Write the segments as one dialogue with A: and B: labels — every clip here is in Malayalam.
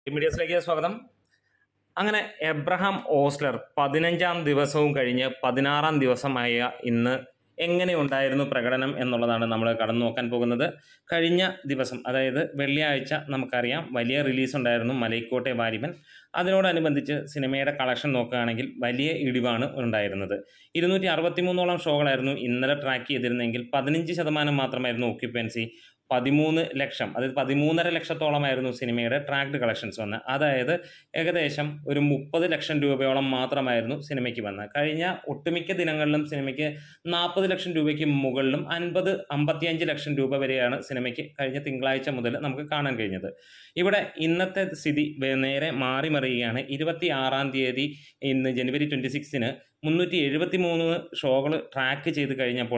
A: മീഡിയസിലേക്ക് സ്വാഗതം. അങ്ങനെ എബ്രഹാം ഓസ്ലർ 15-ാം ദിവസവും കഴിഞ്ഞ് 16-ാം ദിവസമായ ഇന്ന് എങ്ങനെയുണ്ടായിരുന്നു പ്രകടനം എന്നുള്ളതാണ് നമ്മൾ കടന്നു നോക്കാൻ പോകുന്നത്. കഴിഞ്ഞ ദിവസം, അതായത് വെള്ളിയാഴ്ച, നമുക്കറിയാം വലിയ റിലീസ് ഉണ്ടായിരുന്നു മലൈക്കോട്ടെ വാലിബൻ. അതിനോടനുബന്ധിച്ച് സിനിമയുടെ കളക്ഷൻ നോക്കുകയാണെങ്കിൽ വലിയ ഇടിവാണ് ഉണ്ടായിരുന്നത്. 263ഓളം ഷോകളായിരുന്നു ഇന്നലെ ട്രാക്ക് ചെയ്തിരുന്നെങ്കിൽ 15% മാത്രമായിരുന്നു ഓക്യുപ്പൻസി. 13 ലക്ഷം, അതായത് 13.5 ലക്ഷത്തോളമായിരുന്നു സിനിമയുടെ ട്രാക്ഡ് കളക്ഷൻസ് വന്നത്. അതായത് ഏകദേശം ഒരു 30 ലക്ഷം രൂപയോളം മാത്രമായിരുന്നു സിനിമയ്ക്ക് വന്നത്. കഴിഞ്ഞ ഒട്ടുമിക്ക ദിനങ്ങളിലും സിനിമയ്ക്ക് 40 ലക്ഷം രൂപയ്ക്ക് മുകളിലും 55 ലക്ഷം രൂപ വരെയാണ് സിനിമയ്ക്ക് കഴിഞ്ഞ തിങ്കളാഴ്ച മുതൽ നമുക്ക് കാണാൻ കഴിഞ്ഞത്. ഇവിടെ ഇന്നത്തെ സ്ഥിതി നേരെ മാറി മറിയുകയാണ്. 26-ാം തീയതി, ഇന്ന് ജനുവരി 26-ന് 373 ഷോകൾ ട്രാക്ക് ചെയ്ത് കഴിഞ്ഞപ്പോൾ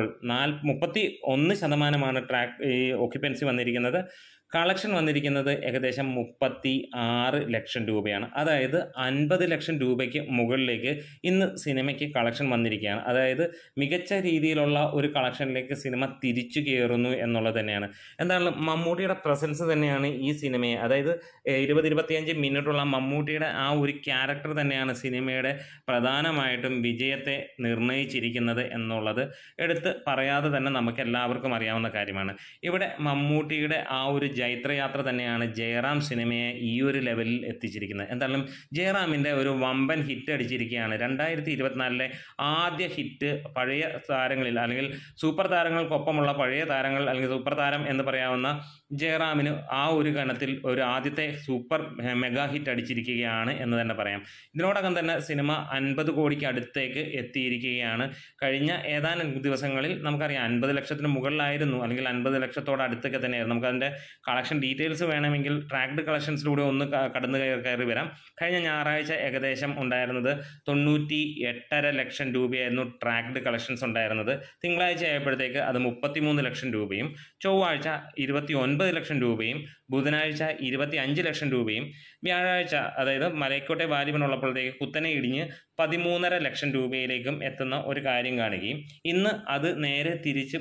A: 31% ഈ ഓക്യുപ്പൻസി വന്നിരിക്കുന്നത്. കളക്ഷൻ വന്നിരിക്കുന്നത് ഏകദേശം 36 ലക്ഷം രൂപയാണ്. അതായത് 50 ലക്ഷം രൂപയ്ക്ക് മുകളിലേക്ക് ഇന്ന് സിനിമയ്ക്ക് കളക്ഷൻ വന്നിരിക്കുകയാണ്. അതായത് മികച്ച രീതിയിലുള്ള ഒരു കളക്ഷനിലേക്ക് സിനിമ തിരിച്ചു കയറുന്നു എന്നുള്ളത് തന്നെയാണ്. എന്തായാലും മമ്മൂട്ടിയുടെ പ്രസൻസ് തന്നെയാണ് ഈ സിനിമയെ, അതായത് 20-25 മിനിറ്റുള്ള മമ്മൂട്ടിയുടെ ആ ഒരു ക്യാരക്ടർ തന്നെയാണ് സിനിമയുടെ പ്രധാനമായിട്ടും വിജയത്തെ നിർണയിച്ചിരിക്കുന്നത് എന്നുള്ളത് എടുത്ത് പറയാതെ തന്നെ നമുക്ക് എല്ലാവർക്കും അറിയാവുന്ന കാര്യമാണ്. ഇവിടെ മമ്മൂട്ടിയുടെ ആ ഒരു ജൈത്രയാത്ര തന്നെയാണ് ജയറാം സിനിമയെ ഈ ഒരു ലെവലിൽ എത്തിച്ചിരിക്കുന്നത്. എന്തായാലും ജയറാമിൻ്റെ ഒരു വമ്പൻ ഹിറ്റ് അടിച്ചിരിക്കുകയാണ്. 2024 ആദ്യ ഹിറ്റ് പഴയ താരങ്ങളിൽ, അല്ലെങ്കിൽ സൂപ്പർ താരങ്ങൾക്കൊപ്പമുള്ള പഴയ താരങ്ങൾ, അല്ലെങ്കിൽ സൂപ്പർ താരം എന്ന് പറയാവുന്ന ജയറാമിന് ആ ഒരു ഗണത്തിൽ ഒരു ആദ്യത്തെ സൂപ്പർ മെഗാ ഹിറ്റ് അടിച്ചിരിക്കുകയാണ് എന്ന് തന്നെ പറയാം. ഇതിനോടകം തന്നെ സിനിമ 50 കോടിക്ക് അടുത്തേക്ക് എത്തിയിരിക്കുകയാണ്. കഴിഞ്ഞ ഏതാനും ദിവസങ്ങളിൽ നമുക്കറിയാം 50 ലക്ഷത്തിന് മുകളിലായിരുന്നു, അല്ലെങ്കിൽ 50 ലക്ഷത്തോട് അടുത്തൊക്കെ തന്നെയായിരുന്നു. നമുക്കതിൻ്റെ കളക്ഷൻ ഡീറ്റെയിൽസ് വേണമെങ്കിൽ ട്രാക്ഡ് കളക്ഷൻസിലൂടെ ഒന്ന് കടന്നു കയറി വരാം. കഴിഞ്ഞ ഞായറാഴ്ച ഏകദേശം ഉണ്ടായിരുന്നത് 98.5 ലക്ഷം രൂപയായിരുന്നു ട്രാക്ഡ് കളക്ഷൻസ് ഉണ്ടായിരുന്നത്. തിങ്കളാഴ്ച ആയപ്പോഴത്തേക്ക് അത് 33 ലക്ഷം രൂപയും, ചൊവ്വാഴ്ച 29 ലക്ഷം രൂപയും, ബുധനാഴ്ച 25 ലക്ഷം രൂപയും, വ്യാഴാഴ്ച, അതായത് മലൈക്കോട്ടെ വാലിബൻ ഉള്ളപ്പോഴത്തേക്ക് കുത്തനെ ഇടിഞ്ഞ് 13.5 ലക്ഷം രൂപയിലേക്കും എത്തുന്ന ഒരു കാര്യം കാണുകയും ഇന്ന് അത് നേരെ തിരിച്ച്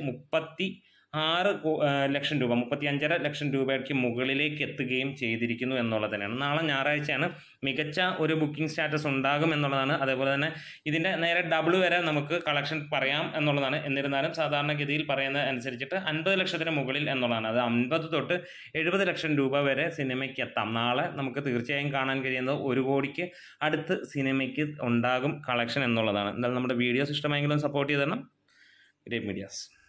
A: 36 ലക്ഷം രൂപ, 35.5 ലക്ഷം രൂപയ്ക്ക് മുകളിലേക്ക് എത്തുകയും ചെയ്തിരിക്കുന്നു എന്നുള്ളത് തന്നെയാണ്. നാളെ ഞായറാഴ്ചയാണ്, മികച്ച ഒരു ബുക്കിംഗ് സ്റ്റാറ്റസ് ഉണ്ടാകും എന്നുള്ളതാണ്. അതേപോലെ തന്നെ ഇതിൻ്റെ നേരെ ഡബിൾ വരെ നമുക്ക് കളക്ഷൻ പറയാം എന്നുള്ളതാണ്. എന്നിരുന്നാലും സാധാരണഗതിയിൽ പറയുന്നത് അനുസരിച്ചിട്ട് 50 ലക്ഷത്തിന് മുകളിൽ എന്നുള്ളതാണ്. അത് 50 തൊട്ട് 70 ലക്ഷം രൂപ വരെ സിനിമയ്ക്ക് എത്താം. നാളെ നമുക്ക് തീർച്ചയായും കാണാൻ കഴിയുന്നത് 1 കോടിക്ക് അടുത്ത് സിനിമയ്ക്ക് ഉണ്ടാകും കളക്ഷൻ എന്നുള്ളതാണ്. എന്തായാലും നമ്മുടെ വീഡിയോസ് ഇഷ്ടമായെങ്കിലും സപ്പോർട്ട് ചെയ്ത് തരണം. Great medias.